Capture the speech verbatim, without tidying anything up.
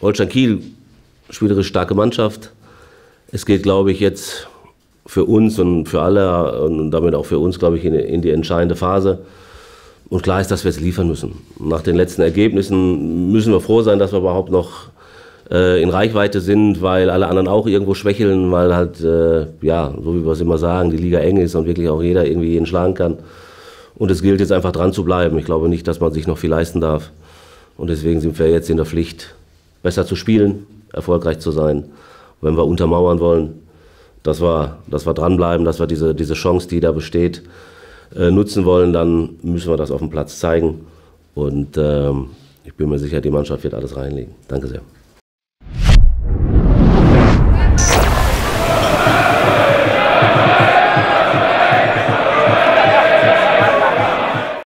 Holstein Kiel, spielerisch starke Mannschaft. Es geht, glaube ich, jetzt für uns und für alle und damit auch für uns, glaube ich, in, in die entscheidende Phase. Und klar ist, dass wir es liefern müssen. Nach den letzten Ergebnissen müssen wir froh sein, dass wir überhaupt noch äh, in Reichweite sind, weil alle anderen auch irgendwo schwächeln, weil halt, äh, ja, so wie wir es immer sagen, die Liga eng ist und wirklich auch jeder irgendwie jeden schlagen kann. Und es gilt jetzt einfach dran zu bleiben. Ich glaube nicht, dass man sich noch viel leisten darf. Und deswegen sind wir jetzt in der Pflicht, besser zu spielen, erfolgreich zu sein. Wenn wir untermauern wollen, dass wir, dass wir dranbleiben, dass wir diese, diese Chance, die da besteht, äh, nutzen wollen, dann müssen wir das auf dem Platz zeigen. Und ähm, ich bin mir sicher, die Mannschaft wird alles reinlegen. Danke sehr.